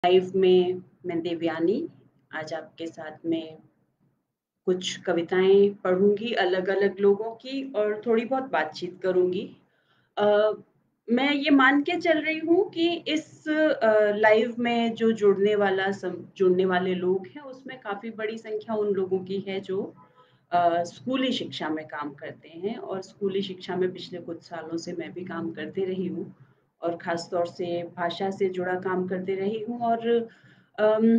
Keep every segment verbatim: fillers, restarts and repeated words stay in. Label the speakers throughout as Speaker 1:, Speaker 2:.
Speaker 1: Live में मैं देवयानी आज आपके साथ में कुछ कविताएँ पढ़ूँगी अलग-अलग लोगों की और थोड़ी बहुत बातचीत करूँगी। अ, मैं ये मान के चल रही हूँ कि इस अ, लाइव में जो जुड़ने वाला सम जुड़ने वाले लोग हैं, उसमें काफ़ी बड़ी संख्या उन लोगों की है जो अ, स्कूली शिक्षा में काम करते हैं और स्कूली शिक्षा में पिछले कुछ सालों से मैं भी काम करती रही हूँ और ख़ास तौर से भाषा से जुड़ा काम करती रही हूँ और अम,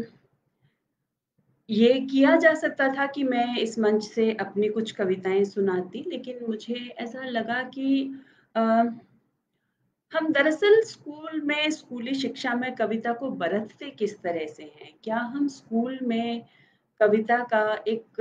Speaker 1: ये किया जा सकता था कि मैं इस मंच से अपनी कुछ कविताएँ सुनाती, लेकिन मुझे ऐसा लगा कि अ, हम दरअसल स्कूल में स्कूली शिक्षा में कविता को बरतते किस तरह से हैं? क्या हम स्कूल में कविता का एक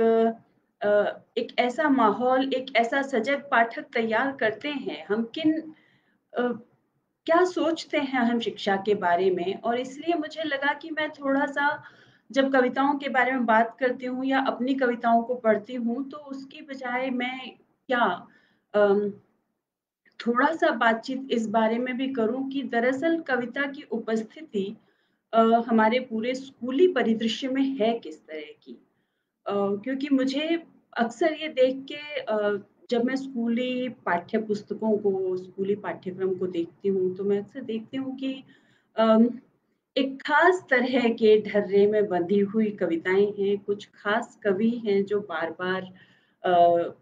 Speaker 1: अ, एक ऐसा माहौल, एक ऐसा सजग पाठक तैयार करते हैं? हम किन अ, क्या सोचते हैं हम शिक्षा के बारे में? और इसलिए मुझे लगा कि मैं थोड़ा-सा जब कविताओं के बारे में बात करती हूँ या अपनी कविताओं को पढ़ती हूँ, तो उसकी बजाय मैं क्या अम, थोड़ा-सा बातचीत इस बारे में भी करूँ कि दरअसल कविता की उपस्थिति अ, हमारे पूरे स्कूली परिदृश्य में है किस तरह की? अ, क्योंकि मुझे अक्सर ये देख के अ, जब मैं स्कूली पाठ्य पुस्तकों को, स्कूली पाठ्यक्रम को देखती हूँ, तो मैं अक्सर देखती हूँ कि अम, एक ख़ास तरह के ढर्रे में बंधी हुई कविताएँ हैं, कुछ ख़ास कवि हैं जो बार-बार अ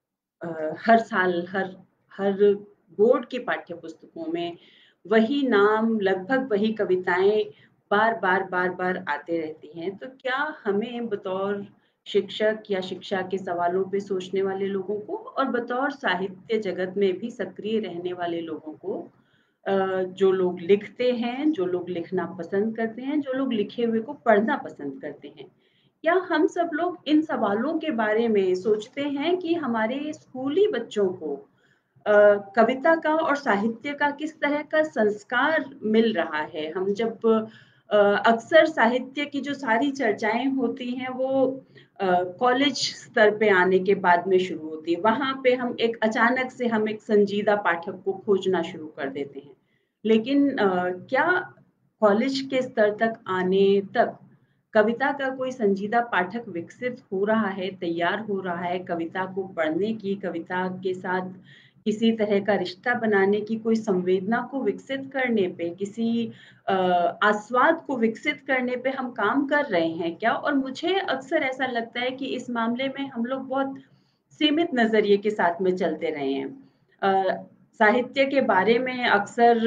Speaker 1: अ, हर साल हर हर बोर्ड की पाठ्य पुस्तकों में वही नाम, लगभग वही कविताएँ बार-बार, बार-बार आते रहती हैं। तो क्या हमें बतौर शिक्षक या शिक्षा के सवालों पे सोचने वाले लोगों को और बतौर साहित्य जगत में भी सक्रिय रहने वाले लोगों को अ, जो लोग लिखते हैं, जो लोग लिखना पसंद करते हैं, जो लोग लिखे हुए को पढ़ना पसंद करते हैं, क्या हम सब लोग इन सवालों के बारे में सोचते हैं कि हमारे स्कूली बच्चों को अ, कविता का और साहित्य का किस तरह का संस्कार मिल रहा है? हम जब अ, अक्सर साहित्य की जो सारी चर्चाएँ होती हैं वो अ, कॉलेज स्तर पे आने के बाद में शुरू होती है। वहाँ पे हम एक अचानक से हम एक संजीदा पाठक को खोजना शुरू कर देते हैं। लेकिन अ, क्या कॉलेज के स्तर तक आने तक कविता का कोई संजीदा पाठक विकसित हो रहा है, तैयार हो रहा है कविता को पढ़ने की, कविता के साथ किसी तरह का रिश्ता बनाने की, कोई संवेदना को विकसित करने पे, किसी अ, आस्वाद को विकसित करने पे हम काम कर रहे हैं क्या? और मुझे अक्सर ऐसा लगता है कि इस मामले में हम लोग बहुत सीमित नज़रिए के साथ में चलते रहे हैं। अ, साहित्य के बारे में अक्सर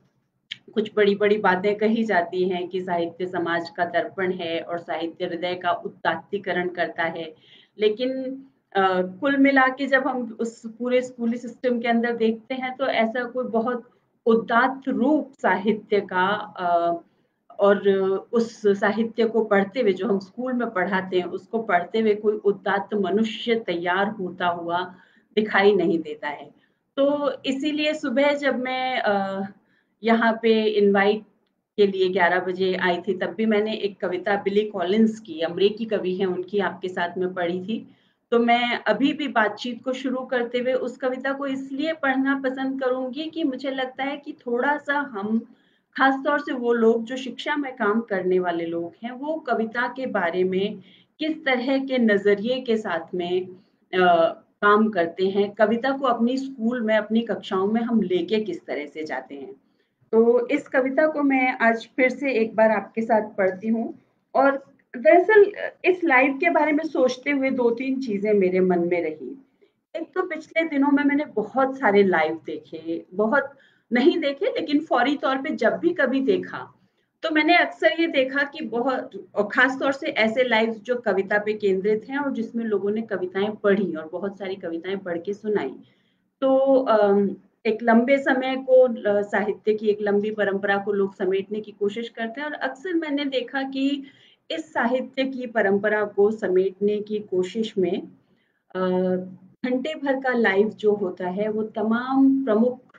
Speaker 1: कुछ बड़ी-बड़ी बातें कही जाती हैं कि साहित्य समाज का दर्पण है और साहित्य हृदय का उदात्तीकरण करता है। लेकिन अ, कुल मिला के जब हम उस पूरे स्कूली सिस्टम के अंदर देखते हैं तो ऐसा कोई बहुत उदात्त रूप साहित्य का अ, और उस साहित्य को पढ़ते हुए जो हम स्कूल में पढ़ाते हैं, उसको पढ़ते हुए कोई उदात्त मनुष्य तैयार होता हुआ दिखाई नहीं देता है। तो इसीलिए सुबह जब मैं अ, यहाँ पे इनवाइट के लिए ग्यारह बजे आई थी, तब भी मैंने एक कविता बिली कॉलिन्स की, अमरीकी कवि हैं, उनकी आपके साथ में पढ़ी थी। तो मैं अभी भी बातचीत को शुरू करते हुए उस कविता को इसलिए पढ़ना पसंद करूँगी कि मुझे लगता है कि थोड़ा-सा हम, ख़ास तौर से वो लोग जो शिक्षा में काम करने वाले लोग हैं, वो कविता के बारे में किस तरह के नज़रिए के साथ में अ, काम करते हैं, कविता को अपनी स्कूल में, अपनी कक्षाओं में हम लेके किस तरह से जाते हैं। तो इस कविता को मैं आज फिर से एक बार आपके साथ पढ़ती हूँ और दरअसल अ, इस लाइव के बारे में सोचते हुए दो तीन चीज़ें मेरे मन में रहीं। एक तो पिछले दिनों में मैंने बहुत सारे लाइव देखे, बहुत नहीं देखे लेकिन फ़ौरी तौर पे जब भी कभी देखा, तो मैंने अक्सर ये देखा कि बहुत और ख़ास तौर से ऐसे लाइव्स जो कविता पे केंद्रित हैं और जिसमें लोगों ने कविताएँ पढ़ी और बहुत सारी कविताएँ पढ़ के सुनाई। तो अम, एक लंबे समय को ल साहित्य की एक लंबी परंपरा को लोग समेटने की कोशिश करते हैं और अक्सर मैंने देखा कि इस साहित्य की परंपरा को समेटने की कोशिश में अ, घंटे भर का लाइव जो होता है, वो तमाम प्रमुख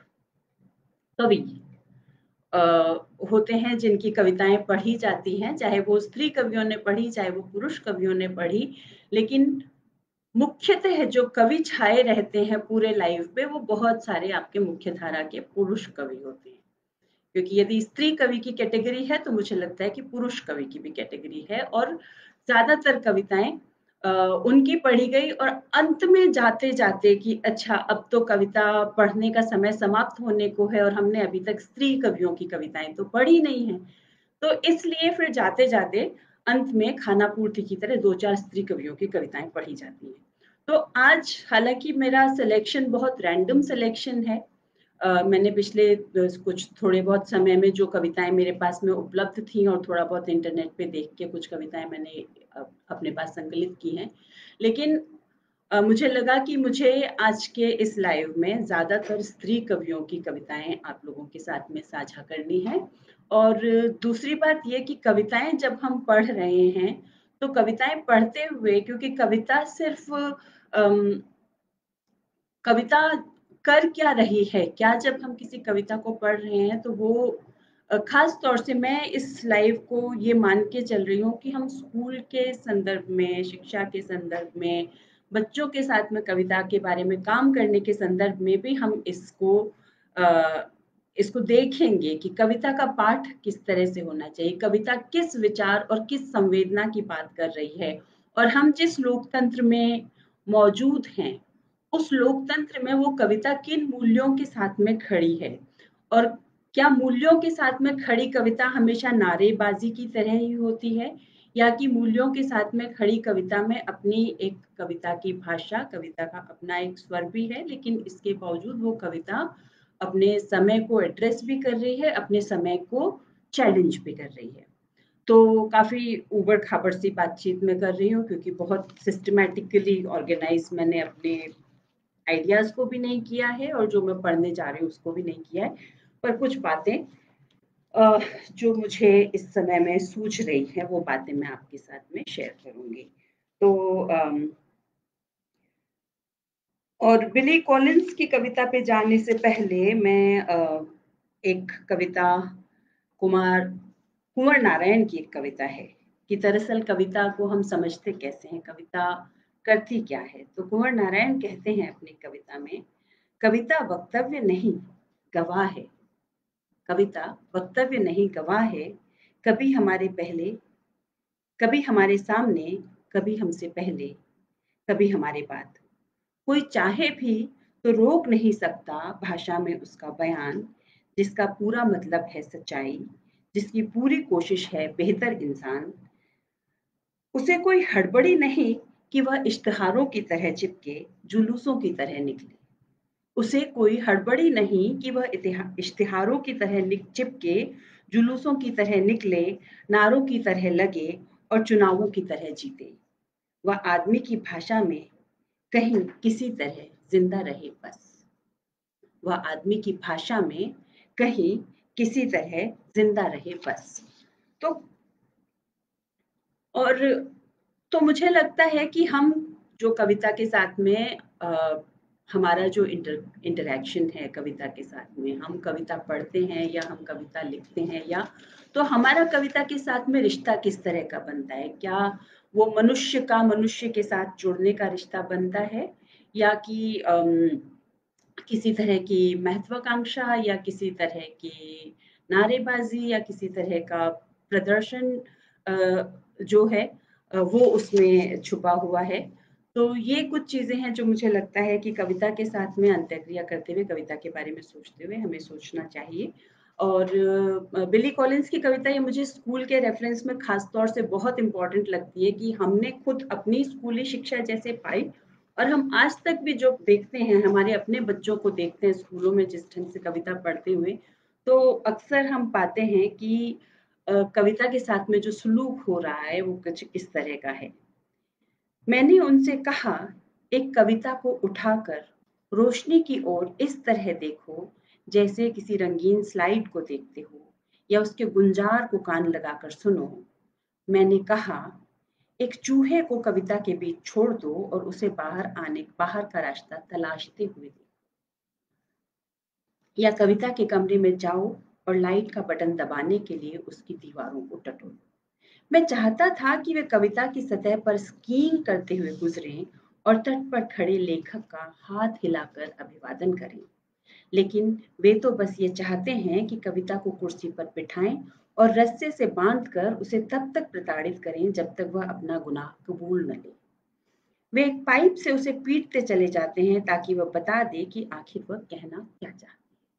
Speaker 1: कवि अ, होते हैं जिनकी कविताएँ पढ़ी जाती हैं, चाहे वो स्त्री कवियों ने पढ़ी, चाहे वो पुरुष कवियों ने पढ़ी, लेकिन मुख्यतः जो कवि छाए रहते हैं पूरे लाइव पे, वो बहुत सारे आपके मुख्य धारा के पुरुष कवि होते हैं। क्योंकि यदि स्त्री कवि की कैटेगरी है तो मुझे लगता है कि पुरुष कवि की भी कैटेगरी है और ज़्यादातर कविताएँ अ, उनकी पढ़ी गई और अंत में जाते-जाते कि अच्छा अब तो कविता पढ़ने का समय समाप्त होने को है और हमने अभी तक स्त्री कवियों की कविताएँ तो पढ़ी नहीं हैं। तो इसलिए फिर जाते-जाते अंत में खानापूर्ति की तरह दो चार स्त्री कवियों की कविताएँ पढ़ी जाती हैं। तो आज हालाँकि मेरा सिलेक्शन बहुत रैंडम सिलेक्शन है। अ, मैंने पिछले अ, कुछ थोड़े बहुत समय में जो कविताएँ मेरे पास में उपलब्ध थीं और थोड़ा बहुत इंटरनेट पे देख के कुछ कविताएँ मैंने अ, अपने पास संकलित की हैं। लेकिन अ, मुझे लगा कि मुझे आज के इस लाइव में ज़्यादातर स्त्री कवियों की कविताएँ आप लोगों के साथ में साझा करनी है। और दूसरी बात ये कि कविताएँ जब हम पढ़ रहे हैं, तो कविताएँ पढ़ते हुए क्योंकि कविता सिर्फ़ अम, कविता कर क्या रही है? क्या जब हम किसी कविता को पढ़ रहे हैं तो वो अ, ख़ास तौर से मैं इस लाइव को ये मान के चल रही हूँ कि हम स्कूल के संदर्भ में, शिक्षा के संदर्भ में, बच्चों के साथ में कविता के बारे में काम करने के संदर्भ में भी हम इसको अ, इसको देखेंगे कि कविता का पाठ किस तरह से होना चाहिए, कविता किस विचार और किस संवेदना की बात कर रही है और हम जिस लोकतंत्र में मौजूद हैं, उस लोकतंत्र में वो कविता किन मूल्यों के साथ में खड़ी है और क्या मूल्यों के साथ में खड़ी कविता हमेशा नारेबाजी की तरह ही होती है या कि मूल्यों के साथ में खड़ी कविता में अपनी एक कविता की भाषा, कविता का अपना एक स्वर भी है, लेकिन इसके बावजूद वो कविता अपने समय को एड्रेस भी कर रही है, अपने समय को चैलेंज भी कर रही है। तो काफ़ी ऊबड़-खाबड़ सी बातचीत मैं कर रही हूँ क्योंकि बहुत सिस्टमैटिकली ऑर्गेनाइज़ मैंने अपने आइडियाज़ को भी नहीं किया है और जो मैं पढ़ने जा रही हूँ उसको भी नहीं किया है। पर कुछ बातें अ, जो मुझे इस समय में सूझ रही हैं वो बातें मैं आपके साथ में शेयर करूँगी। तो अम, और बिली कॉलिन्स की कविता पे जाने से पहले मैं अ, एक कविता कुमार कुंवर नारायण की एक कविता है कि दरअसल कविता को हम समझते कैसे हैं, कविता करती क्या है? तो कुंवर नारायण कहते हैं अपनी कविता में, कविता वक्तव्य नहीं, गवाह है। कविता वक्तव्य नहीं गवाह है, कभी हमारे पहले, कभी हमारे सामने, कभी हमसे पहले, कभी हमारे बाद। कोई चाहे भी तो रोक नहीं सकता भाषा में उसका बयान, जिसका पूरा मतलब है सच्चाई, जिसकी पूरी कोशिश है बेहतर इंसान। उसे कोई हड़बड़ी नहीं कि वह इश्तिहारों की तरह चिपके, जुलूसों की तरह निकले। उसे कोई हड़बड़ी नहीं कि वह इतिहा इश्तिहारों की तरह निक चिपके, जुलूसों की तरह निकले, नारों की तरह लगे और चुनावों की तरह जीते। वह आदमी की भाषा में कहीं किसी तरह ज़िंदा रहे बस। वह आदमी की भाषा में कहीं किसी तरह ज़िंदा रहे बस। तो और तो मुझे लगता है कि हम जो कविता के साथ में अ, हमारा जो इंटर इंटरैक्शन है कविता के साथ में, हम कविता पढ़ते हैं या हम कविता लिखते हैं या तो हमारा कविता के साथ में रिश्ता किस तरह का बनता है? क्या वो मनुष्य का मनुष्य के साथ जुड़ने का रिश्ता बनता है या कि अम, किसी तरह की महत्वाकांक्षा या किसी तरह की नारेबाज़ी या किसी तरह का प्रदर्शन अ, जो है अ, वो उसमें छुपा हुआ है। तो ये कुछ चीज़ें हैं जो मुझे लगता है कि कविता के साथ में अंतर्क्रिया करते हुए, कविता के बारे में सोचते हुए हमें सोचना चाहिए। और अ, बिली कॉलिन्स की कविता ये मुझे स्कूल के रेफ़रेंस में ख़ास तौर से बहुत इम्पोर्टेंट लगती है कि हमने खुद अपनी स्कूली शिक्षा जैसे पाई और हम आज तक भी जो देखते हैं, हमारे अपने बच्चों को देखते हैं स्कूलों में जिस ढंग से कविता पढ़ते हुए, तो अक्सर हम पाते हैं कि अ, कविता के साथ में जो सलूक हो रहा है, वो कुछ इस तरह का है। मैंने उनसे कहा, एक कविता को उठाकर रोशनी की ओर इस तरह देखो, जैसे किसी रंगीन स्लाइड को देखते हो या उसके गुंजार को कान लगाकर सुनो। मैंने कहा, एक चूहे को कविता के बीच छोड़ दो और उसे बाहर आने बाहर का रास्ता तलाशते हुए देखो। या कविता के कमरे में जाओ और लाइट का बटन दबाने के लिए उसकी दीवारों को टटोलो। मैं चाहता था कि वे कविता की सतह पर स्कीइंग करते हुए गुजरें और तट पर खड़े लेखक का हाथ हिलाकर अभिवादन करें। लेकिन वे तो बस ये चाहते हैं कि कविता को कुर्सी पर बिठाएँ और रस्से से बाँधकर उसे तब तक प्रताड़ित करें जब तक वह अपना गुनाह कबूल न ले। वे एक पाइप से उसे पीटते चले जाते हैं ताकि वह बता दे कि आखिर वह कहना क्या चाहता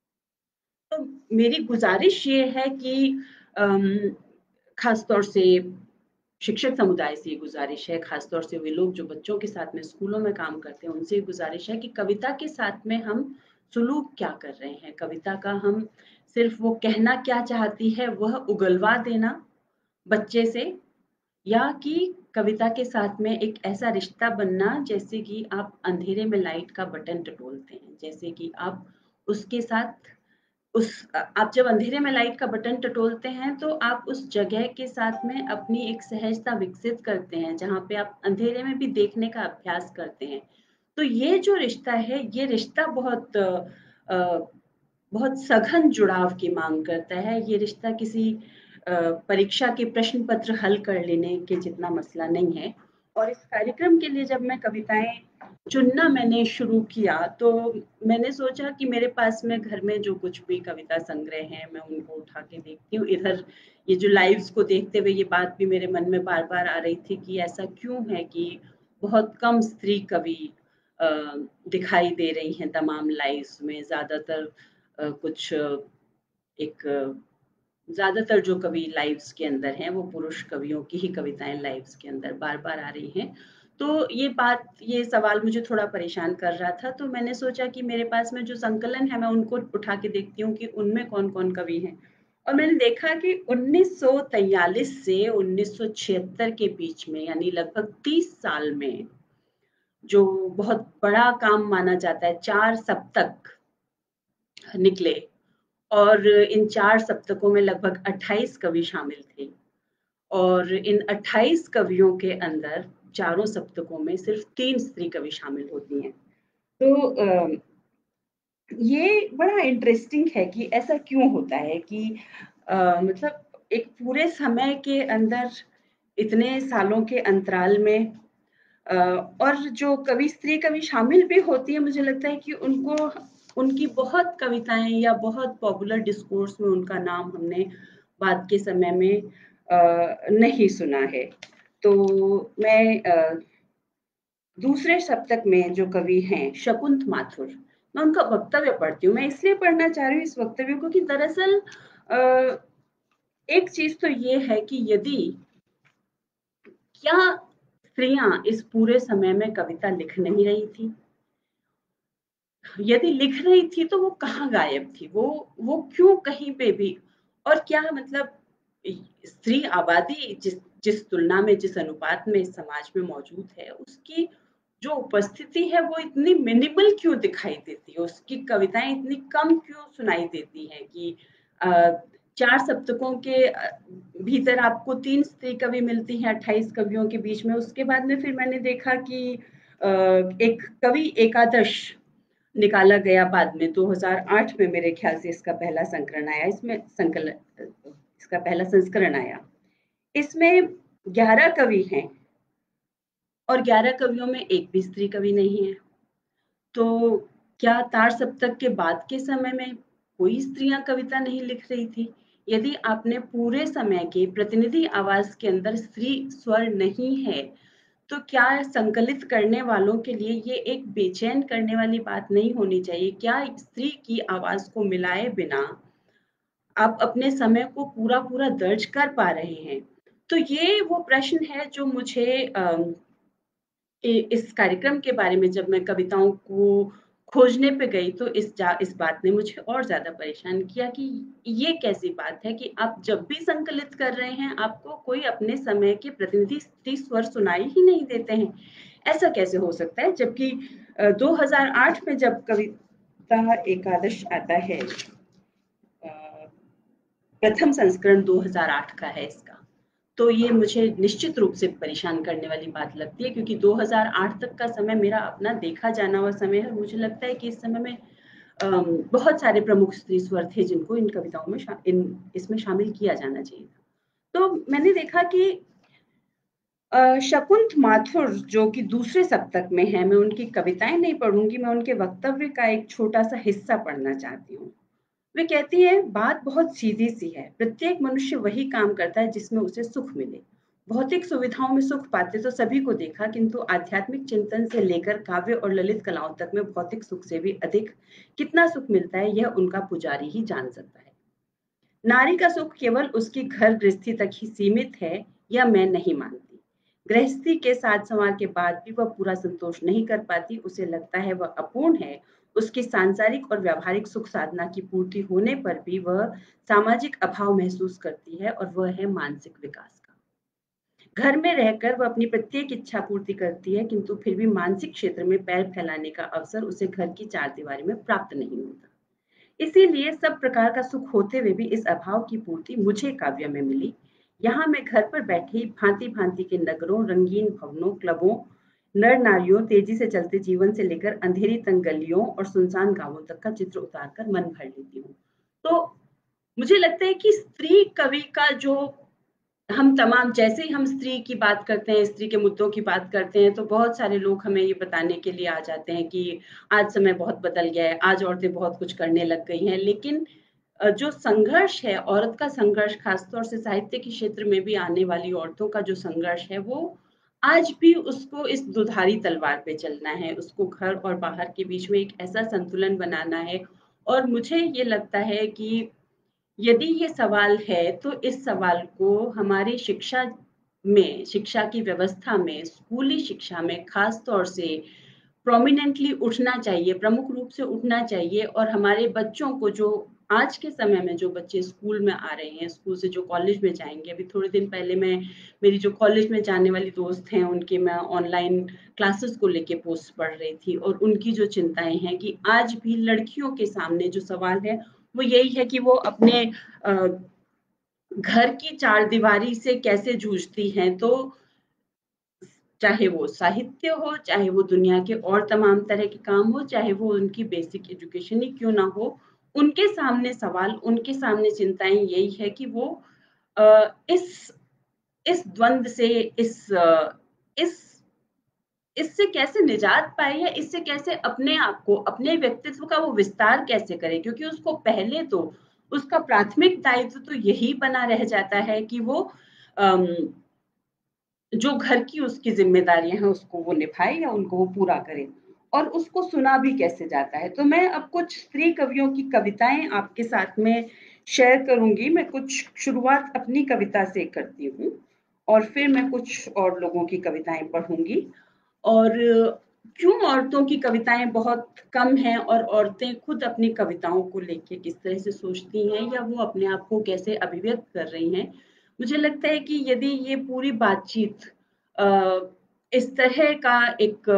Speaker 1: है। तो मेरी गुज़ारिश ये है कि अम, ख़ास तौर से शिक्षक समुदाय से ये गुज़ारिश है, ख़ास तौर से वे लोग जो बच्चों के साथ में स्कूलों में काम करते हैं, उनसे ये गुज़ारिश है कि कविता के साथ में हम सुलूक क्या कर रहे हैं? कविता का हम सिर्फ़ वो कहना क्या चाहती है, वह उगलवा देना बच्चे से, या कि कविता के साथ में एक ऐसा रिश्ता बनना जैसे कि आप अंधेरे में लाइट का बटन टटोलते हैं, जैसे कि आप उसके साथ उस अ, आप जब अंधेरे में लाइट का बटन टटोलते हैं, तो आप उस जगह के साथ में अपनी एक सहजता विकसित करते हैं, जहाँ पे आप अंधेरे में भी देखने का अभ्यास करते हैं। तो ये जो रिश्ता है, ये रिश्ता बहुत अ, बहुत सघन जुड़ाव की माँग करता है। ये रिश्ता किसी अ, परीक्षा के प्रश्न पत्र हल कर लेने के जितना मसला नहीं है। और इस कार्यक्रम के लिए जब मैं कविताएँ चुनना मैंने शुरू किया, तो मैंने सोचा कि मेरे पास में घर में जो कुछ भी कविता संग्रह हैं, मैं उनको उठा के देखती हूँ। इधर ये जो लाइव्स को देखते हुए ये बात भी मेरे मन में बार-बार आ रही थी कि ऐसा क्यों है कि बहुत कम स्त्री कवि अ, दिखाई दे रही हैं तमाम लाइव्स में। ज़्यादातर अ, कुछ अ, एक ज़्यादातर जो कवि लाइव्स के अंदर हैं, वो पुरुष कवियों की ही कविताएँ लाइव्स के अंदर बार-बार आ रही हैं। तो ये बात ये सवाल मुझे थोड़ा परेशान कर रहा था, तो मैंने सोचा कि मेरे पास में जो संकलन है, मैं उनको उठा के देखती हूँ कि उनमें कौन-कौन कवि हैं। और मैंने देखा कि उन्नीस सौ तैंतालीस से उन्नीस सौ छिहत्तर के बीच में, यानी लगभग तीस साल में, जो बहुत बड़ा काम माना जाता है, चार सप्तक निकले। और इन चार सप्तकों में लगभग अट्ठाईस कवि शामिल थे। और इन अट्ठाईस कवियों के अंदर चारों सप्तकों में सिर्फ़ तीन स्त्री कवि शामिल होती हैं। तो अ, ये बड़ा इंटरेस्टिंग है कि ऐसा क्यों होता है कि अ, मतलब एक पूरे समय के अंदर इतने सालों के अंतराल में अ, और जो कवि स्त्री कवि शामिल भी होती हैं, मुझे लगता है कि उनको उनकी बहुत कविताएँ या बहुत पॉपुलर डिस्कोर्स में उनका नाम हमने बाद के समय में अ, नहीं सुना है। तो मैं अ, दूसरे सप्तक में जो कवि हैं शकुंत माथुर, मैं उनका वक्तव्य पढ़ती हूँ। मैं इसलिए पढ़ना चाह रही हूँ इस वक्तव्य को कि दरअसल अ, एक चीज़ तो ये है कि यदि क्या स्त्रियाँ इस पूरे समय में कविता लिख नहीं रही थी? यदि लिख रही थी तो वो कहाँ गायब थी? वो वो क्यों कहीं पे भी, और क्या मतलब इ स्त्री आबादी जिस जिस तुलना में, जिस अनुपात में इस समाज में मौजूद है, उसकी जो उपस्थिति है वो इतनी मिनिमल क्यों दिखाई देती है? उसकी कविताएँ इतनी कम क्यों सुनाई देती हैं कि अ, चार सप्तकों के अ, भीतर आपको तीन स्त्री कवि मिलती हैं अट्ठाईस कवियों के बीच में। उसके बाद में फिर मैंने देखा कि अ, एक कवि एकादश निकाला गया बाद में, दो हज़ार आठ में मेरे ख़्याल से इसका पहला संस्करण आया। इसमें संकलन अ, इसका पहला संस्करण आया। इसमें ग्यारह कवि हैं और ग्यारह कवियों में एक भी स्त्री कवि नहीं है। तो क्या तार सप्तक के बाद के समय में कोई स्त्रियाँ कविता नहीं लिख रही थी? यदि आपने पूरे समय के प्रतिनिधि आवाज़ के अंदर स्त्री स्वर नहीं है, तो क्या संकलित करने वालों के लिए ये एक बेचैन करने वाली बात नहीं होनी चाहिए? क्या स्त्री की आवाज़ को मिलाए बिना आप अपने समय को पूरा-पूरा दर्ज कर पा रहे हैं? तो ये वो प्रश्न है जो मुझे अम, इ इस कार्यक्रम के बारे में जब मैं कविताओं को खोजने पे गई, तो इस जा इस बात ने मुझे और ज़्यादा परेशान किया कि ये कैसी बात है कि आप जब भी संकलित कर रहे हैं, आपको कोई अपने समय के प्रतिनिधि स्त्री स्वर सुनाई ही नहीं देते हैं। ऐसा कैसे हो सकता है? जबकि अ, दो हज़ार आठ में जब कविता एकादश आता है, अ, प्रथम संस्करण दो हज़ार आठ का है इसका। तो ये मुझे निश्चित रूप से परेशान करने वाली बात लगती है, क्योंकि दो हज़ार आठ तक का समय मेरा अपना देखा जाना हुआ समय है और मुझे लगता है कि इस समय में अम, बहुत सारे प्रमुख स्त्री स्वर थे जिनको इन कविताओं में शा इन इसमें शामिल किया जाना चाहिए था। तो मैंने देखा कि अ, शकुंत माथुर जो कि दूसरे सप्तक में है, मैं उनकी कविताएँ नहीं पढ़ूँगी, मैं उनके वक्तव्य का एक छोटा-सा हिस्सा पढ़ना चाहती हूँ। वे कहती हैं, बात बहुत सीधी-सी है। प्रत्येक मनुष्य वही काम करता है जिसमें उसे सुख मिले। भौतिक सुविधाओं में सुख पाते तो सभी को देखा, किंतु आध्यात्मिक चिंतन से लेकर काव्य और ललित कलाओं तक में भौतिक सुख से भी अधिक कितना सुख मिलता है, यह उनका पुजारी ही जान सकता है। नारी का सुख केवल उसकी घर गृहस्थी तक ही सीमित है, यह मैं नहीं मानती। गृहस्थी के साथ संवार के बाद भी वह पूरा संतोष नहीं कर पाती, उसे लगता है वह अपूर्ण है। उसकी सांसारिक और व्यावहारिक सुख साधना की पूर्ति होने पर भी वह सामाजिक अभाव महसूस करती है, और वह है मानसिक विकास का। घर में रहकर वह अपनी प्रत्येक इच्छा पूर्ति करती है, किंतु फिर भी मानसिक क्षेत्र में पैर फैलाने का अवसर उसे घर की चारदीवारी में प्राप्त नहीं होता। इसीलिए सब प्रकार का सुख होते हुए भी इस अभाव की पूर्ति मुझे काव्य में मिली। यहाँ मैं घर पर बैठी भांति-भांति के नगरों, रंगीन भवनों, क्लबों, नर-नारियों, तेजी से चलते जीवन से लेकर अंधेरी तंग गलियों और सुनसान गाँवों तक का चित्र उतार कर मन भर लेती हूँ। तो मुझे लगता है कि स्त्री कवि का जो हम तमाम जैसे ही हम स्त्री की बात करते हैं, स्त्री के मुद्दों की बात करते हैं, तो बहुत सारे लोग हमें ये बताने के लिए आ जाते हैं कि आज समय बहुत बदल गया है, आज औरतें बहुत कुछ करने लग गई हैं। लेकिन अ, जो संघर्ष है, औरत का संघर्ष खासतौर से साहित्य के क्षेत्र में भी आने वाली औरतों का जो संघर्ष है, वो आज भी उसको इस दुधारी तलवार पे चलना है, उसको घर और बाहर के बीच में एक ऐसा संतुलन बनाना है। और मुझे ये लगता है कि यदि ये सवाल है, तो इस सवाल को हमारी शिक्षा में, शिक्षा की व्यवस्था में, स्कूली शिक्षा में खास तौर से प्रोमिनेंटली उठना चाहिए, प्रमुख रूप से उठना चाहिए। और हमारे बच्चों को, जो आज के समय में जो बच्चे स्कूल में आ रहे हैं, स्कूल से जो कॉलेज में जाएँगे, अभी थोड़े दिन पहले मैं मेरी जो कॉलेज में जाने वाली दोस्त हैं, उनके मैं ऑनलाइन क्लासेस को लेके पोस्ट पढ़ रही थी, और उनकी जो चिंताएँ हैं कि आज भी लड़कियों के सामने जो सवाल है, वो यही है कि वो अपने अ, घर की चारदीवारी से कैसे जूझती हैं। तो चाहे वो साहित्य हो, चाहे वो दुनिया के और तमाम तरह के काम हो, चाहे वो उनकी बेसिक एजुकेशन ही क्यों ना हो, उनके सामने सवाल, उनके सामने चिंताएँ यही है कि वो अ, इस इस द्वंद से, इस अ, इस इससे कैसे निजात पाए, या इससे कैसे अपने आप को, अपने व्यक्तित्व का वो विस्तार कैसे करे? क्योंकि उसको पहले तो उसका प्राथमिक दायित्व तो यही बना रह जाता है कि वो अम, जो घर की उसकी ज़िम्मेदारियाँ हैं, उसको वो निभाए या उनको वो पूरा करे, और उसको सुना भी कैसे जाता है। तो मैं अब कुछ स्त्री कवियों की कविताएँ आपके साथ में शेयर करूँगी। मैं कुछ शुरुआत अपनी कविता से करती हूँ, और फिर मैं कुछ और लोगों की कविताएँ पढ़ूँगी। और क्यों औरतों की कविताएँ बहुत कम हैं, और औरतें खुद अपनी कविताओं को लेके किस तरह से सोचती हैं, या वो अपने आप को कैसे अभिव्यक्त कर रही हैं। मुझे लगता है कि यदि ये पूरी बातचीत अ, इस तरह का एक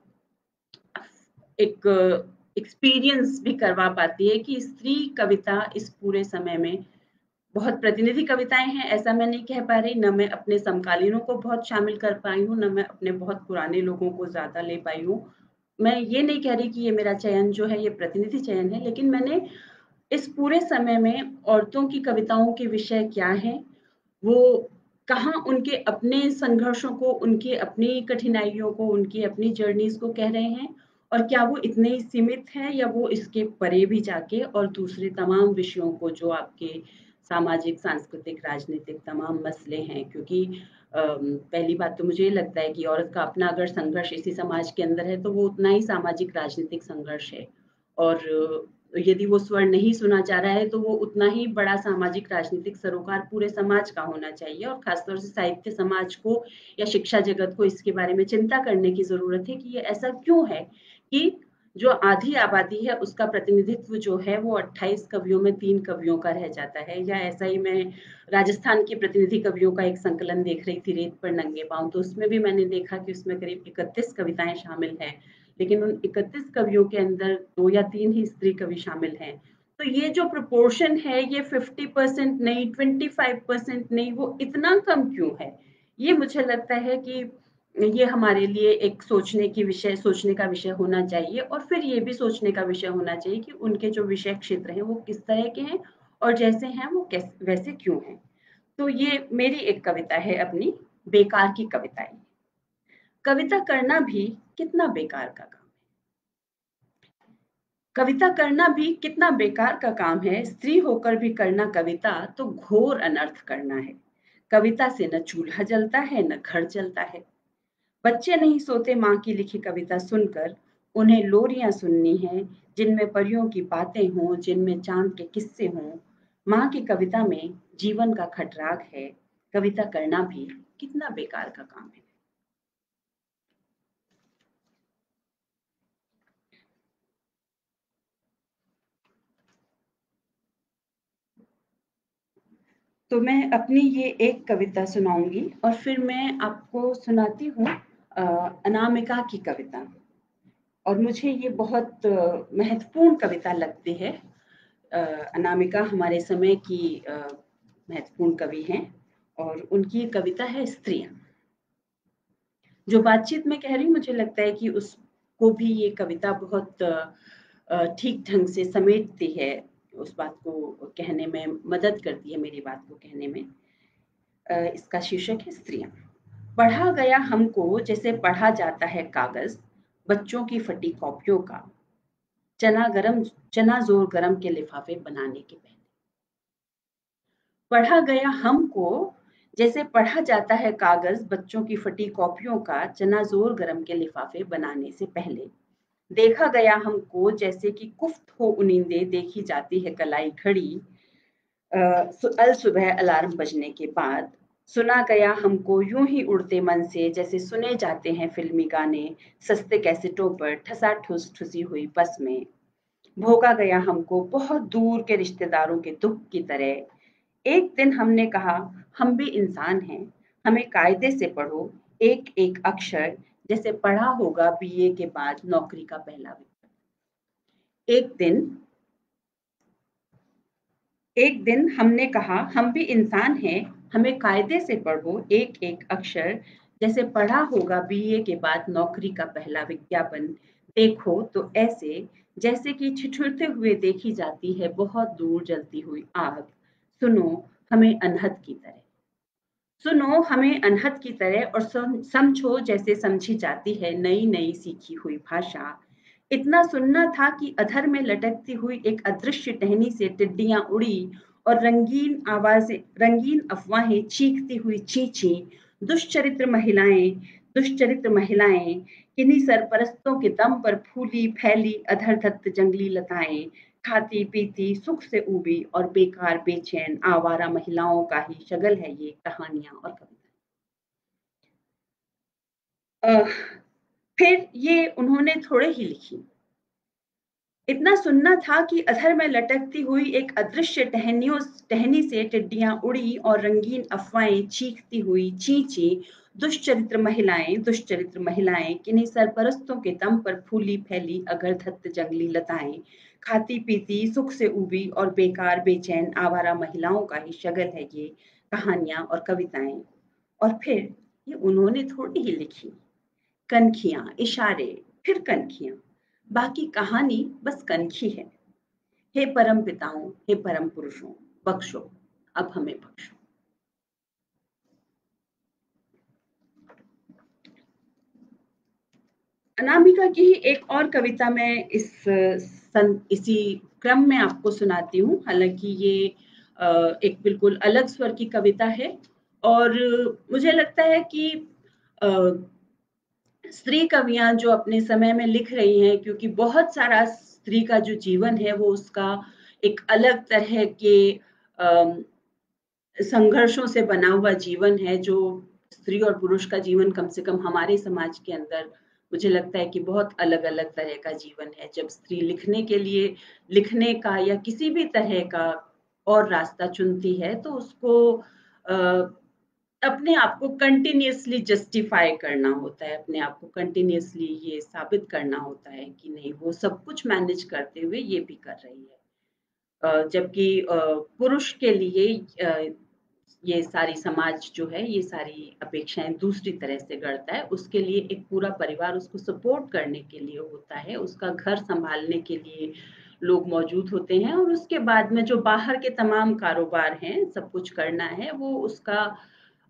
Speaker 1: एक एक्सपीरियंस भी करवा पाती है कि स्त्री कविता इस पूरे समय में बहुत प्रतिनिधि कविताएँ हैं, ऐसा मैं नहीं कह पा रही। ना मैं अपने समकालीनों को बहुत शामिल कर पाई हूँ, ना मैं अपने बहुत पुराने लोगों को ज़्यादा ले पाई हूँ। मैं ये नहीं कह रही कि ये मेरा चयन जो है, ये प्रतिनिधि चयन है, लेकिन मैंने इस पूरे समय में औरतों की कविताओं के विषय क्या हैं, वो कहाँ उनके अपने संघर्षों को, उनकी अपनी कठिनाइयों को, उनकी अपनी जर्नीज़ को कह रहे हैं, और क्या वो इतने ही सीमित हैं, या वो इसके परे भी जाके और दूसरे तमाम विषयों को, जो आपके सामाजिक, सांस्कृतिक, राजनीतिक तमाम मसले हैं। क्योंकि अम, पहली बात तो मुझे ये लगता है कि औरत का अपना अगर संघर्ष इसी समाज के अंदर है, तो वो उतना ही सामाजिक राजनीतिक संघर्ष है। और यदि वो स्वर नहीं सुना जा रहा है, तो वो उतना ही बड़ा सामाजिक राजनीतिक सरोकार पूरे समाज का होना चाहिए। और खासतौर से साहित्य समाज को या शिक्षा जगत को इसके बारे में चिंता करने की ज़रूरत है कि ये ऐसा क्यों है कि जो आधी आबादी है, उसका प्रतिनिधित्व जो है वो अट्ठाईस कवियों में तीन कवियों का रह जाता है। या ऐसा ही मैं राजस्थान की प्रतिनिधि कवियों का एक संकलन देख रही थी, रेत पर नंगे पाँव, तो उसमें भी मैंने देखा कि उसमें करीब इकतीस कविताएँ शामिल हैं। लेकिन उन इकतीस कवियों के अंदर दो या तीन ही स्त्री कवि शामिल हैं। तो ये जो प्रोपोर्शन है, ये पचास परसेंट नहीं, पच्चीस परसेंट नहीं, वो इतना कम क्यों है? ये मुझे लगता है कि ये हमारे लिए एक सोचने की विषय सोचने का विषय होना चाहिए, और फिर ये भी सोचने का विषय होना चाहिए कि उनके जो विषय क्षेत्र हैं, वो किस तरह के हैं, और जैसे हैं वो कैस वैसे क्यों हैं? तो ये मेरी एक कविता है अपनी। बेकार की कविताएं। कविता करना भी कितना बेकार का काम। कविता करना भी कितना बेकार का काम है। स्त्री होकर भी करना कविता तो घोर अनर्थ करना है। कविता से न चूल्हा जलता है न घर जलता है। बच्चे नहीं सोते माँ की लिखी कविता सुनकर। उन्हें लोरियां सुननी है जिनमें परियों की बातें हों, जिनमें चांद के किस्से हों। माँ की कविता में जीवन का खटराग है। कविता करना भी कितना बेकार का काम है। तो मैं अपनी ये एक कविता सुनाऊंगी और फिर मैं आपको सुनाती हूँ अ, अनामिका की कविता। और मुझे ये बहुत अ, महत्वपूर्ण कविता लगती है। अ, अनामिका हमारे समय की अ, महत्वपूर्ण कवि हैं और उनकी कविता है स्त्रियां। जो बातचीत मैं कह रही हूँ मुझे लगता है कि उसको भी ये कविता बहुत अ, ठीक ढंग से समेटती है। उस बात को कहने में मदद करती है, मेरी बात को कहने में। अ, इसका शीर्षक है स्त्रियां। पढ़ा गया हमको जैसे पढ़ा जाता है कागज, बच्चों की फटी कॉपियों का। चना गरम चना जोर गरम के लिफाफे बनाने के पहले। पढ़ा गया हमको जैसे पढ़ा जाता है कागज, बच्चों की फटी कॉपियों का, चना जोर गरम के लिफाफे बनाने से पहले। देखा गया हमको जैसे कि कुफ्त हो उनींदे देखी जाती है कलाई खड़ी। अल सुबह अलार्म बजने के बाद। सुना गया हमको यूं ही उड़ते मन से जैसे सुने जाते हैं फिल्मी गाने सस्ते कैसेटों पर ठसा ठुस ठुसी हुई बस में। भोगा गया हमको बहुत दूर के रिश्तेदारों के दुख की तरह। एक दिन हमने कहा हम भी इंसान हैं, हमें कायदे से पढ़ो एक एक अक्षर, जैसे पढ़ा होगा बीए के बाद नौकरी का पहला विकल्प। एक दिन एक दिन हमने कहा हम भी इंसान हैं, हमें कायदे से पढ़ो एक एक अक्षर, जैसे पढ़ा होगा बीए के बाद नौकरी का पहला विज्ञापन। देखो तो ऐसे जैसे कि ठिठुरते हुए देखी जाती है बहुत दूर जलती हुई आग। सुनो हमें अनहद की तरह। सुनो हमें अनहद की तरह और समझो जैसे समझी जाती है नई नई सीखी हुई भाषा। इतना सुनना था कि अधर में लटकती हुई एक अदृश्य टहनी से टिड्डियां उड़ी और रंगीन आवाजें रंगीन अफवाहें चीखती हुई चींची। दुष्चरित्र महिलाएं दुष्चरित्र महिलाएं किन्हीं सरपरस्तों के दम पर फूली फैली अधर जंगली लताएं, खाती पीती सुख से ऊबी और बेकार बेचैन आवारा महिलाओं का ही शगल है ये कहानियां और कविताएं। फिर ये उन्होंने थोड़े ही लिखी। इतना सुनना था कि अधर में लटकती हुई एक अदृश्य टहनियों टहनी से टिड्डियां उड़ी और रंगीन अफवाहें चीखती हुई चींची। दुष्चरित्र महिलाएं दुष्चरित्र महिलाएं किन्हीं सरपरस्तों के दम पर फूली फैली अगरधत्त जंगली लताएं, खाती पीती सुख से उबी और बेकार बेचैन आवारा महिलाओं का ही शगल है ये कहानियां और कविताएं। और फिर ये उन्होंने थोड़ी ही लिखी। कनखियां इशारे फिर कनखियां, बाकी कहानी बस कनखी है। हे परम पिताओं हे परम पुरुषों, बख्शो अब हमें बख्शो। अनामिका की ही एक और कविता मैं इस सं, इसी क्रम में आपको सुनाती हूँ। हालांकि ये एक बिल्कुल अलग स्वर की कविता है और मुझे लगता है कि स्त्री कवियां जो अपने समय में लिख रही हैं, क्योंकि बहुत सारा स्त्री का जो जीवन है वो उसका एक अलग तरह के संघर्षों से बना हुआ जीवन है। जो स्त्री और पुरुष का जीवन कम से कम हमारे समाज के अंदर मुझे लगता है कि बहुत अलग अलग तरह का जीवन है। जब स्त्री लिखने के लिए लिखने का या किसी भी तरह का और रास्ता चुनती है तो उसको आ, अपने आप को कंटिन्यूअसली जस्टिफाई करना होता है, अपने आप को कंटिन्यूअसली ये साबित करना होता है कि नहीं वो सब कुछ मैनेज करते हुए ये भी कर रही है। जबकि पुरुष के लिए ये सारी समाज जो है ये सारी अपेक्षाएं दूसरी तरह से गढ़ता है। उसके लिए एक पूरा परिवार उसको सपोर्ट करने के लिए होता है, उसका घर संभालने के लिए लोग मौजूद होते हैं और उसके बाद में जो बाहर के तमाम कारोबार हैं सब कुछ करना है वो उसका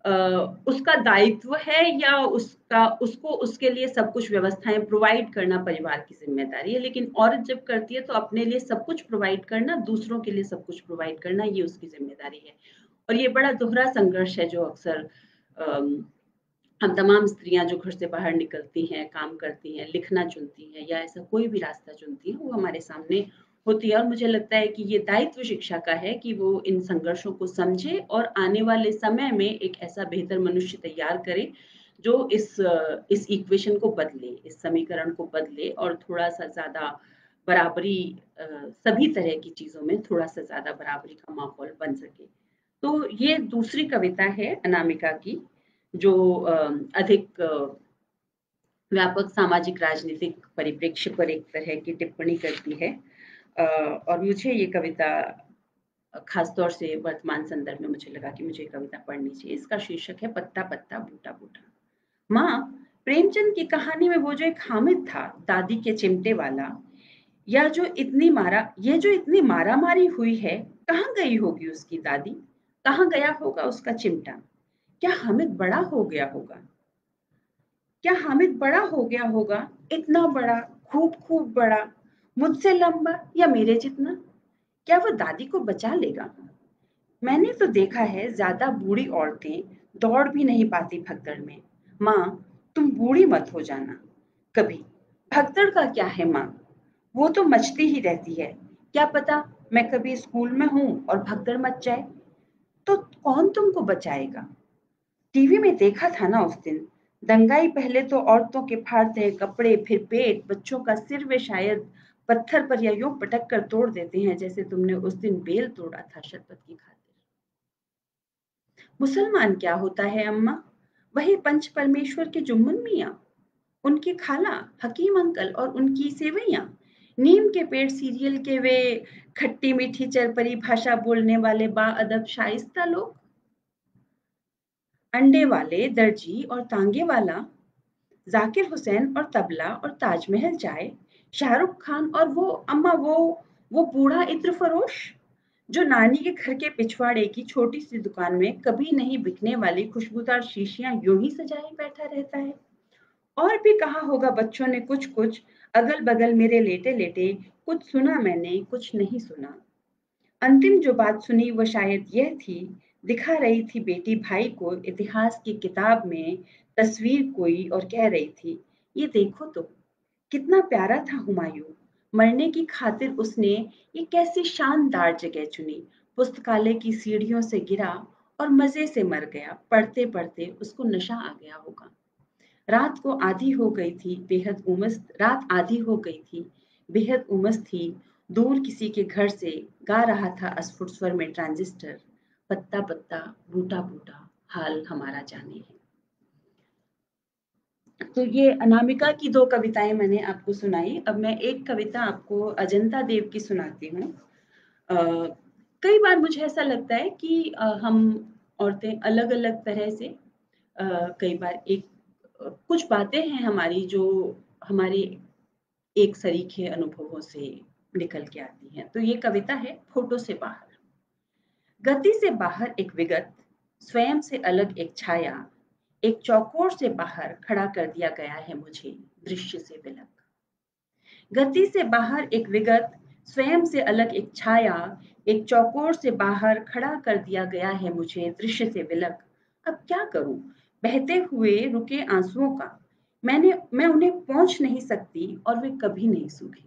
Speaker 1: अ, उसका दायित्व है या उसका उसको उसके लिए सब कुछ व्यवस्थाएँ प्रोवाइड करना परिवार की ज़िम्मेदारी है। लेकिन औरत जब करती है तो अपने लिए सब कुछ प्रोवाइड करना, दूसरों के लिए सब कुछ प्रोवाइड करना ये उसकी ज़िम्मेदारी है। और ये बड़ा दोहरा संघर्ष है जो अक्सर अम, हम तमाम स्त्रियाँ जो घर से बाहर निकलती हैं, काम करती हैं, लिखना चुनती हैं या ऐसा कोई भी रास्ता चुनती हैं, वो हमारे सामने होती है और मुझे लगता है कि ये दायित्व शिक्षा का है कि वो इन संघर्षों को समझे और आने वाले समय में एक ऐसा बेहतर मनुष्य तैयार करे, जो इस अ, इस इक्वेशन को बदले, इस समीकरण को बदले और थोड़ा-सा ज़्यादा बराबरी अ, सभी तरह की चीज़ों में थोड़ा-सा ज़्यादा बराबरी का माहौल बन सके। तो ये दूसरी कविता है अनामिका की जो अ, अधिक अ, व्यापक सामाजिक राजनीतिक परिप्रेक्ष्य पर एक तरह की टिप्पणी करती है। अ, और मुझे ये कविता अ, खास तौर से वर्तमान संदर्भ में मुझे लगा कि मुझे ये कविता पढ़नी चाहिए। इसका शीर्षक है पत्ता पत्ता बूटा बूटा। माँ, प्रेमचंद की कहानी में वो जो एक हामिद था, दादी के चिमटे वाला, या जो इतनी मारा ये जो इतनी मारा-मारी हुई है, कहाँ गई होगी उसकी दादी? कहाँ गया होगा उसका चिमटा? क्या हामिद बड़ा हो गया होगा? क्या हामिद बड़ा हो गया होगा? इतना बड़ा, खूब-खूब बड़ा, मुझसे लंबा या मेरे जितना? क्या वो दादी को बचा लेगा? मैंने तो देखा है ज्यादा बूढ़ी औरतें दौड़ भी नहीं पाती भगदड़ में। माँ, तुम बूढ़ी मत हो जाना कभी। भगदड़ का क्या है माँ? वो तो मचती ही रहती है। क्या पता मैं कभी स्कूल में हूँ और भगदड़ मच जाए तो कौन तुमको बचाएगा? टीवी में देखा था ना उस दिन, दंगाई पहले तो औरतों के फाड़ते हैं कपड़े, फिर पेट, बच्चों का सिर वे शायद पत्थर पर या यूं पटक कर तोड़ देते हैं जैसे तुमने उस दिन बेल तोड़ा था शरबत की खातिर। मुसलमान क्या होता है अम्मा? वही पंच परमेश्वर के जुम्मन मियाँ, उनकी खाला, हकीम अंकल और उनकी सेवैयाँ, नीम के पेड़ सीरियल के वे खट्टी मीठी चरपरी भाषा बोलने वाले बाअदब शाइस्ता लोग, अंडे वाले दर्जी और तांगे वाला, जाकिर हुसैन और तबला और ताजमहल चाय, शाहरुख खान और वो अम्मा वो वो बूढ़ा इत्र फरोश जो नानी के घर के पिछवाड़े की छोटी सी दुकान में कभी नहीं बिकने वाली खुशबूदार शीशियां यूं ही सजाए बैठा रहता है। और भी कहा होगा बच्चों ने कुछ कुछ, अगल बगल मेरे लेटे लेटे, कुछ सुना मैंने कुछ नहीं सुना। अंतिम जो बात सुनी वो शायद यह थी, दिखा रही थी बेटी भाई को इतिहास की किताब में तस्वीर कोई और कह रही थी, ये देखो तो कितना प्यारा था हुमायूं। मरने की खातिर उसने ये कैसी शानदार जगह चुनी। पुस्तकालय की सीढ़ियों से गिरा और मजे से मर गया। पढ़ते पढ़ते उसको नशा आ गया होगा। रात को आधी हो गई थी, बेहद उमस रात आधी हो गई थी, बेहद उमस थी। दूर किसी के घर से गा रहा था अस्फुट स्वर में ट्रांजिस्टर, पत्ता पत्ता बूटा बूटा हाल हमारा जाने है। तो ये अनामिका की दो कविताएं मैंने आपको सुनाई। अब मैं एक कविता आपको अजंता देव की सुनाती हूँ। अ, कई बार मुझे ऐसा लगता है कि अ, हम औरतें अलग-अलग तरह से अ, कई बार एक अ, कुछ बातें हैं हमारी जो हमारे एक सरीखे अनुभवों से निकल के आती हैं। तो ये कविता है फोटो से बाहर। गति से बाहर एक विगत, स्वयं से अलग एक छाया, एक चौकोर से बाहर खड़ा कर दिया गया है मुझे दृश्य से विलग। गति से बाहर एक विगत, स्वयं से अलग एक छाया, एक चौकोर से बाहर खड़ा कर दिया गया है मुझे दृश्य से विलग। अब क्या करूं? बहते हुए रुके आंसुओं का मैंने मैं उन्हें पहुंच नहीं सकती और वे कभी नहीं सूखेंगे।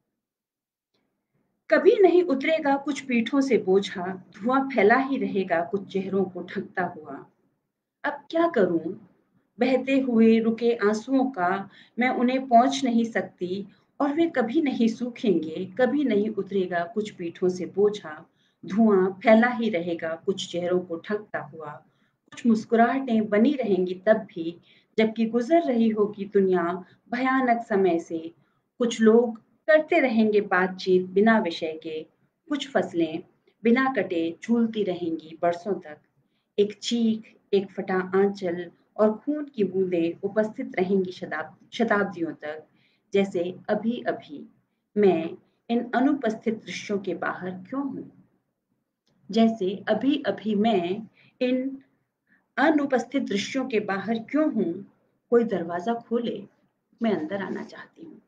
Speaker 1: कभी नहीं उतरेगा कुछ पीठों से बोझा, धुआं फैला ही रहेगा कुछ चेहरों को ढकता हुआ। अब क्या करूं? बहते हुए रुके आंसुओं का मैं उन्हें पहुंच नहीं सकती और वे कभी नहीं सूखेंगे, कभी नहीं उतरेगा कुछ पीठों से बोझा, धुआं फैला ही रहेगा कुछ चेहरों को ढकता हुआ। कुछ मुस्कुराहटें बनी रहेंगी तब भी, जबकि गुजर रही होगी दुनिया भयानक समय से। कुछ लोग करते रहेंगे बातचीत बिना विषय के, कुछ फसलें बिना कटे झूलती रहेंगी बरसों तक। एक चीख, एक फटा आंचल और खून की बूंदें उपस्थित रहेंगी शताब शताब्दियों तक। जैसे अभी अभी मैं इन अनुपस्थित दृश्यों के बाहर क्यों हूँ? जैसे अभी अभी मैं इन अनुपस्थित दृश्यों के बाहर क्यों हूँ, कोई दरवाजा खोले, मैं अंदर आना चाहती हूँ।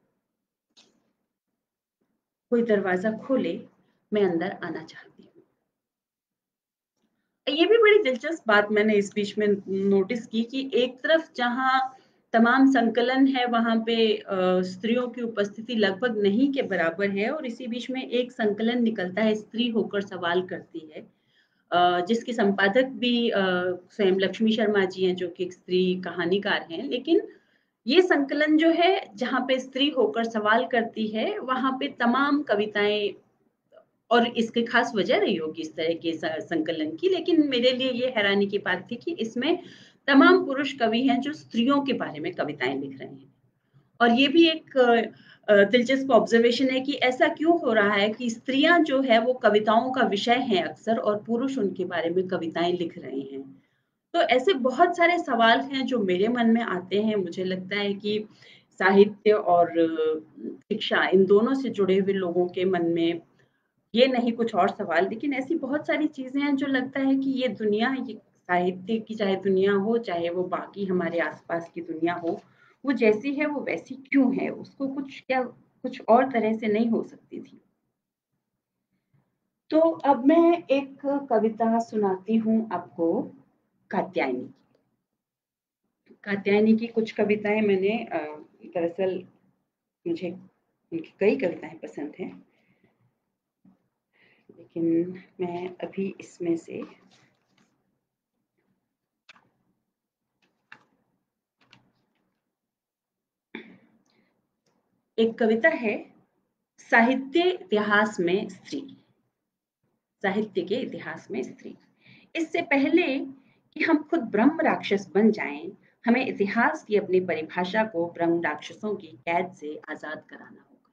Speaker 1: कोई दरवाजा खोले, मैं अंदर आना चाहती हूँ। ये भी बड़ी दिलचस्प बात मैंने इस बीच में नोटिस की कि एक तरफ जहाँ तमाम संकलन है वहाँ पे अ, स्त्रियों की उपस्थिति लगभग नहीं के बराबर है और इसी बीच में एक संकलन निकलता है स्त्री होकर सवाल करती है, अ, जिसके संपादक भी अ, स्वयं लक्ष्मी शर्मा जी हैं जो कि एक स्त्री कहानीकार हैं। लेकिन ये संकलन जो है जहाँ पे स्त्री होकर सवाल करती है, वहाँ पे तमाम कविताएँ और इसकी खास वजह रही होगी इस तरह के स संकलन की, लेकिन मेरे लिए ये हैरानी की बात थी कि इसमें तमाम पुरुष कवि हैं जो स्त्रियों के बारे में कविताएँ लिख रहे हैं। और ये भी एक अ, दिलचस्प ऑब्जर्वेशन है कि ऐसा क्यों हो रहा है कि स्त्रियाँ जो है वो कविताओं का विषय हैं अक्सर और पुरुष उनके बारे में कविताएँ लिख रहे हैं। तो ऐसे बहुत सारे सवाल हैं जो मेरे मन में आते हैं। मुझे लगता है कि साहित्य और शिक्षा इन दोनों से जुड़े हुए लोगों के मन में ये नहीं कुछ और सवाल, लेकिन ऐसी बहुत सारी चीज़ें हैं जो लगता है कि ये दुनिया, ये साहित्य की चाहे दुनिया हो, चाहे वो बाकी हमारे आस-पास की दुनिया हो, वो जैसी है वो वैसी क्यों है? उसको कुछ क्या कुछ और तरह से नहीं हो सकती थी। तो अब मैं एक कविता सुनाती हूँ आपको, कात्यायनी। कात्यायनी की कुछ कविताएँ मैंने अ, दरअसल मुझे उनकी कई कविताएँ पसंद हैं। लेकिन मैं अभी इसमें से एक कविता है, साहित्य इतिहास में स्त्री। साहित्य के इतिहास में स्त्री। इससे पहले कि हम खुद ब्रह्म राक्षस बन जाएं, हमें इतिहास की अपनी परिभाषा को ब्रह्म राक्षसों की कैद से आजाद कराना होगा।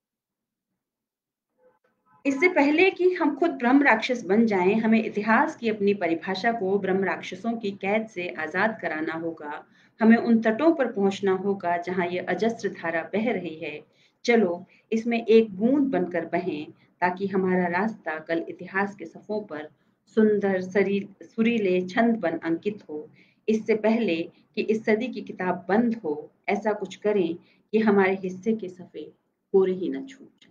Speaker 1: इससे पहले कि हम खुद ब्रह्म राक्षस बन जाएं, हमें इतिहास की अपनी परिभाषा को ब्रह्म राक्षसों की कैद से आजाद कराना होगा। हमें उन तटों पर पहुंचना होगा जहां ये अजस्र धारा बह रही है। चलो इसमें एक बूंद बनकर बहें, ताकि हमारा रास्ता कल इतिहास के सफ़ों पर सुंदर सरी सुरीले छंद बन अंकित हो। इससे पहले कि इस सदी की किताब बंद हो, ऐसा कुछ करें कि हमारे हिस्से के सफ़े कोरे ही न छूट जाएं।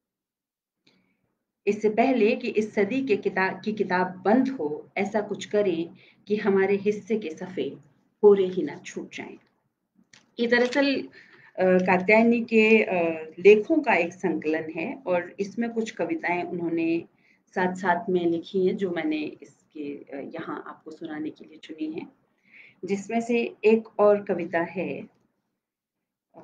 Speaker 1: इससे पहले कि इस सदी के किताब की किताब बंद हो, ऐसा कुछ करें कि हमारे हिस्से के सफ़े कोरे ही ना छूट जाएं। ये दरअसल अ, कात्यायनी के अ, लेखों का एक संकलन है और इसमें कुछ कविताएं उन्होंने साथ-साथ में लिखी हैं जो मैंने इसके अ, यहाँ आपको सुनाने के लिए चुनी हैं। जिसमें से एक और कविता है, अ,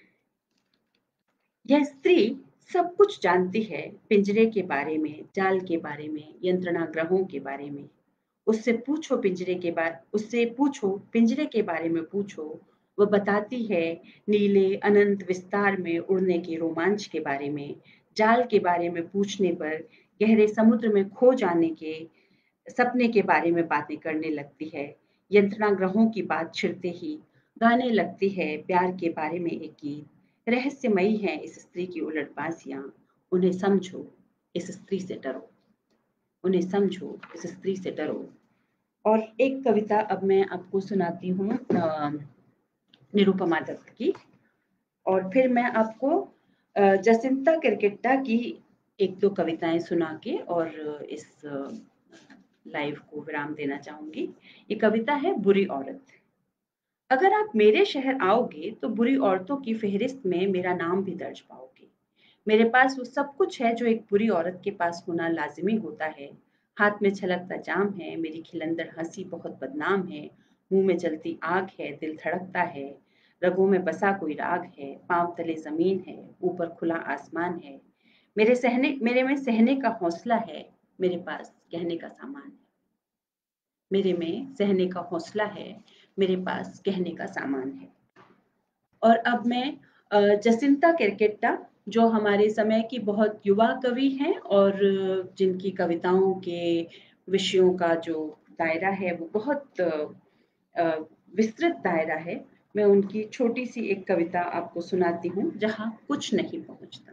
Speaker 1: यह स्त्री सब कुछ जानती है, पिंजरे के बारे में, जाल के बारे में, यंत्रणा ग्रहों के बारे में। उससे पूछो पिंजरे के बारे उससे पूछो पिंजरे के बारे में पूछो, वह बताती है नीले अनंत विस्तार में उड़ने के रोमांच के बारे में। जाल के बारे में पूछने पर गहरे समुद्र में खो जाने के सपने के बारे में बातें करने लगती है। यंत्रणा ग्रहों की बात छिड़ते ही गाने लगती है प्यार के बारे में एक गीत। रहस्यमयी है इस स्त्री की उलटबाजियां, उन्हें समझो, इस स्त्री से डरो। उन्हें समझो, इस स्त्री से डरो। और एक कविता अब मैं आपको सुनाती हूँ, अ, निरुपमा दत्त की। और फिर मैं आपको अ, जसिंता केरकेट्टा की एक दो कविताएं सुना के और इस लाइव को विराम देना चाहूंगी। ये कविता है, बुरी औरत। अगर आप मेरे शहर आओगे तो बुरी औरतों की फेहरिस्त में मेरा नाम भी दर्ज पाओगे। मेरे पास वो सब कुछ है जो एक बुरी औरत के पास होना लाजिमी होता है। हाथ में छलकता जाम है, मेरी खिलंदड़ हंसी बहुत बदनाम है। मुंह में जलती आग है, दिल धड़कता है। रगों में बसा कोई राग है, पांव तले जमीन है, ऊपर खुला आसमान है। मेरे सहने मेरे में सहने का हौसला है, मेरे पास कहने का सामान है। मेरे में सहने का हौसला है, मेरे पास कहने का सामान है। और अब मैं अ, जसिंता केरकेट्टा, जो हमारे समय की बहुत युवा कवि हैं और जिनकी कविताओं के विषयों का जो दायरा है वो बहुत अ, विस्तृत दायरा है। मैं उनकी छोटी सी एक कविता आपको सुनाती हूँ, जहाँ कुछ नहीं पहुँचता।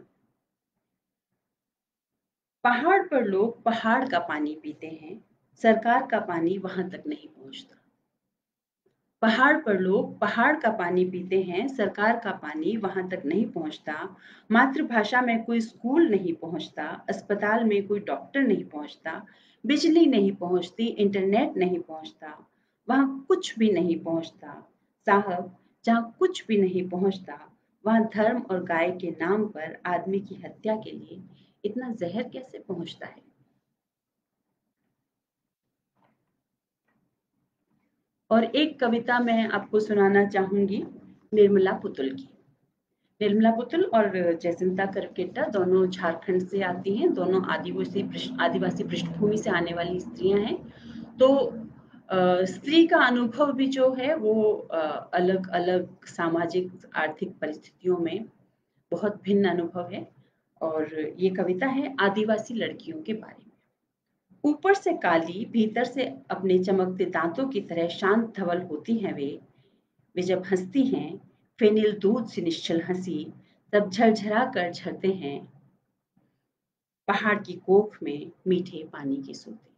Speaker 1: पहाड़ पर लोग पहाड़ का पानी पीते हैं, सरकार का पानी वहां तक नहीं पहुँचता। पहाड़ पर लोग पहाड़ का पानी पीते हैं, सरकार का पानी वहाँ तक नहीं पहुँचता, मातृभाषा में कोई स्कूल नहीं पहुँचता, अस्पताल में कोई डॉक्टर नहीं पहुँचता, बिजली नहीं पहुँचती, इंटरनेट नहीं पहुँचता, वहाँ कुछ भी नहीं पहुँचता। साहब, जहाँ कुछ भी नहीं पहुँचता, वहाँ धर्म और गाय के नाम पर आदमी की हत्या के लिए इतना ज़हर कैसे पहुँचता है? और एक कविता मैं आपको सुनाना चाहूँगी निर्मला पुतुल की। निर्मला पुतुल और जयसिंता करकेटा दोनों झारखंड से आती हैं, दोनों आदिवासी पृष्ठ आदिवासी पृष्ठभूमि से आने वाली स्त्रियां हैं। तो अ, स्त्री का अनुभव भी जो है वो अलग अलग सामाजिक आर्थिक परिस्थितियों में बहुत भिन्न अनुभव है। और ये कविता है आदिवासी लड़कियों के बारे में। ऊपर से काली, भीतर से अपने चमकते दांतों की तरह शांत धवल होती हैं वे। वे जब हंसती हैं, फेनिल दूध सी निश्चल हंसी, तब झरझरा कर झरते हैं पहाड़ की कोख में मीठे पानी के सोते।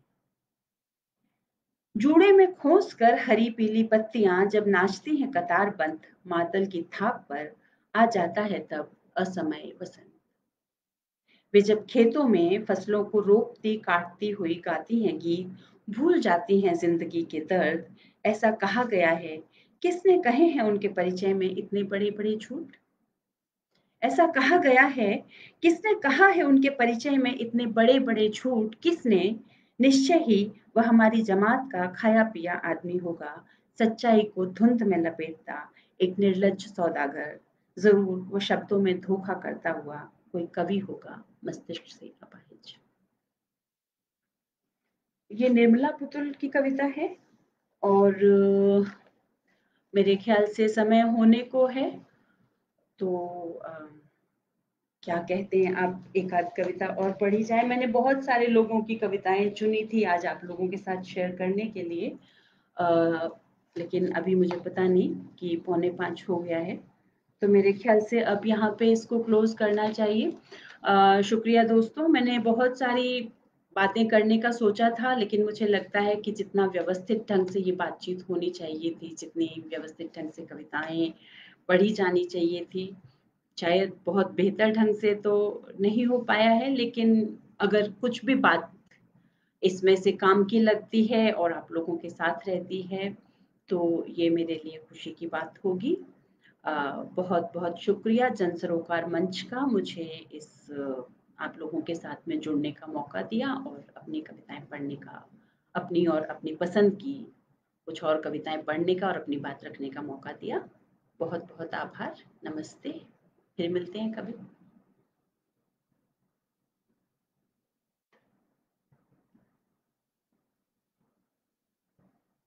Speaker 1: जूड़े में खोस कर हरी पीली पत्तियां जब नाचती हैं कतार बंद मातल की थाप पर, आ जाता है तब असमय वसंत। वे जब खेतों में फसलों को रोकती काटती हुई गाती हैं गीत, भूल जाती हैं जिंदगी के दर्द। ऐसा कहा गया है, किसने कहे हैं उनके परिचय में इतने बड़े बड़े झूठ। ऐसा कहा गया है, किसने कहा है उनके परिचय में इतने बड़े बड़े झूठ। किसने? निश्चय ही वह हमारी जमात का खाया पिया आदमी होगा, सच्चाई को धुंध में लपेटता एक निर्लज्ज सौदागर। जरूर वो शब्दों में धोखा करता हुआ कोई कवि होगा, मस्तिष्क से अपाहिज। ये निर्मला पुतुल की कविता है। और अ, मेरे ख्याल से समय होने को है। तो अ, क्या कहते हैं, आप एक आध कविता और पढ़ी जाए। मैंने बहुत सारे लोगों की कविताएं चुनी थी आज आप लोगों के साथ शेयर करने के लिए। अ, लेकिन अभी मुझे पता नहीं कि पौने पाँच हो गया है, तो मेरे ख्याल से अब यहाँ पे इसको क्लोज करना चाहिए। अ, शुक्रिया दोस्तों, मैंने बहुत सारी बातें करने का सोचा था, लेकिन मुझे लगता है कि जितना व्यवस्थित ढंग से ये बातचीत होनी चाहिए थी, जितनी व्यवस्थित ढंग से कविताएं पढ़ी जानी चाहिए थी, शायद बहुत बेहतर ढंग से तो नहीं हो पाया है। लेकिन अगर कुछ भी बात इसमें से काम की लगती है और आप लोगों के साथ रहती है, तो ये मेरे लिए खुशी की बात होगी। अ, बहुत बहुत शुक्रिया जन सरोकार मंच का, मुझे इस अ, आप लोगों के साथ में जुड़ने का मौका दिया और अपनी कविताएं पढ़ने का, अपनी और अपनी पसंद की कुछ और कविताएं पढ़ने का और अपनी बात रखने का मौका दिया। बहुत बहुत आभार। नमस्ते। फिर मिलते हैं कभी।